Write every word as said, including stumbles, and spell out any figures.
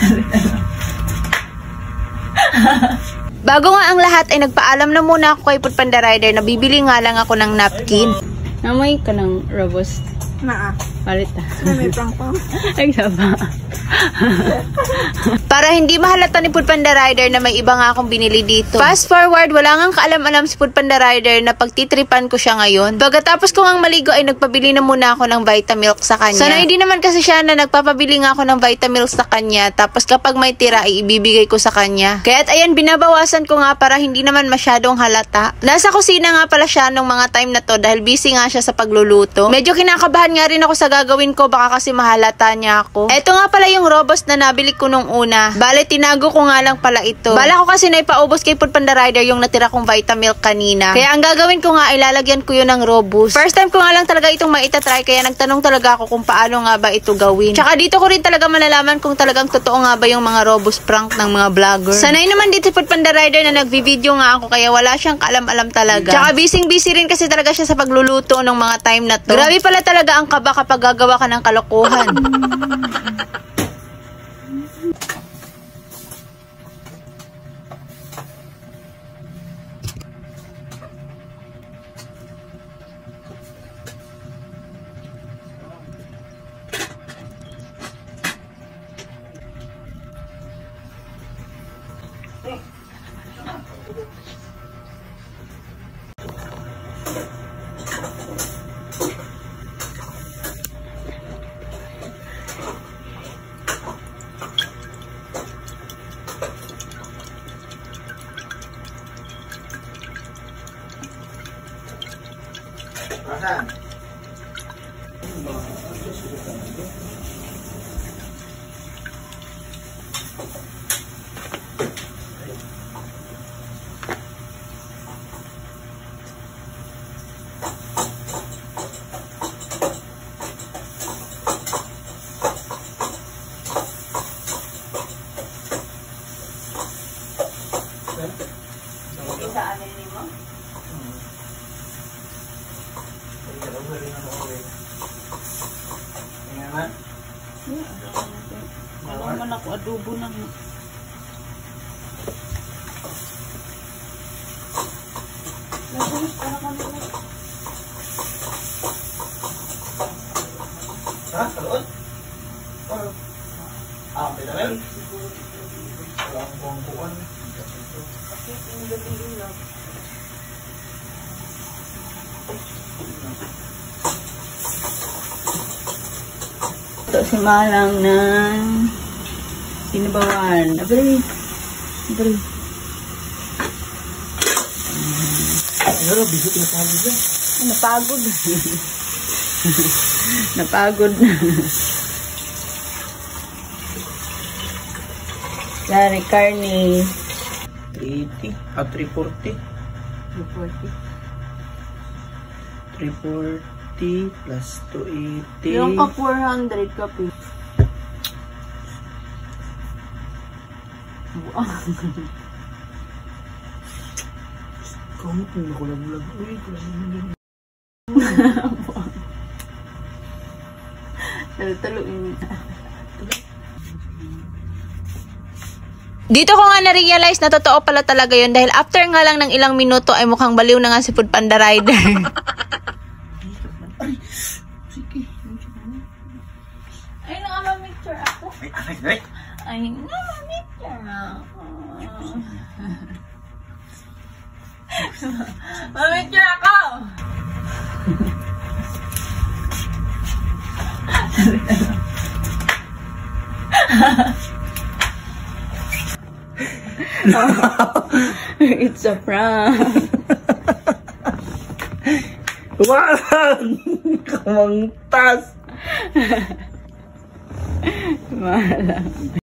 Bago nga ang lahat ay nagpaalam na muna ako kay Foodpanda Rider na bibili nga lang ako ng napkin. Namoy ka ng robust. Naa. Palit na. May pang-pang. Ay, saba. Para hindi mahalata ni Foodpanda Rider na may iba nga akong binili dito. Fast forward, wala ngang kaalam-alam si Foodpanda Rider na pagtitripan ko siya ngayon. Pagkatapos ko ngang maligo ay nagpabili na muna ako ng Vitamilk sa kanya. Sana hindi naman kasi siya na nagpapabili nga ako ng Vitamilk sa kanya. Tapos kapag may tira ay ibibigay ko sa kanya. Kaya't ayan, binabawasan ko nga para hindi naman masyadong halata. Nasa kusina nga pala siya nung mga time na to dahil busy nga siya sa pagluluto. Medyo kinakabahan nga rin ako sa gagawin ko, baka kasi mahalata niya ako. Eto nga pala yung robust na nabili ko nung una. Bale, tinago ko nga lang pala ito. Bala ko kasi na ipaubos kay Foodpanda Rider yung natira kong Vitamilk kanina. Kaya ang gagawin ko nga ay lalagyan ko yun ng robust. First time ko nga lang talaga itong maitatry, kaya nagtanong talaga ako kung paano nga ba ito gawin. Tsaka dito ko rin talaga malalaman kung talagang totoo nga ba yung mga robust prank ng mga vlogger. Sanay naman dito si Foodpanda Rider na nagvi-video nga ako, kaya wala siyang kaalam-alam talaga. Tsaka busy-busy rin kasi talaga siya sa pagluluto ng mga time na to. Grabe pala talaga ang kaba kapag gagawa ka ng kalokohan. Asan? Saan ni mo? Ano man ako adobo ng ha? Kalot? Ah, may naman? Wala akong buwang-buwan. ito si Malang ng Pinabawan. Abri. Abri. Ano, bigot na pagod na. Napagod. Napagod na. Dari karne. three eighty. Ah, three forty. three forty. three forty plus two eighty. Yung ka four hundred kape. Kamu kung nakulag-ulag. Uy, kulang-ulag. Talo-taloin. Dito ko nga na-realize na totoo pala talaga yun dahil after nga lang ng ilang minuto ay mukhang baliw na nga si Foodpanda Rider. Ay, sige. Ay, nakamamicture ako. Ay, ay, ay. Ay, nakamamicture ako. Mamicture ako! It's a prank. Walang! Kamangtas! Malang.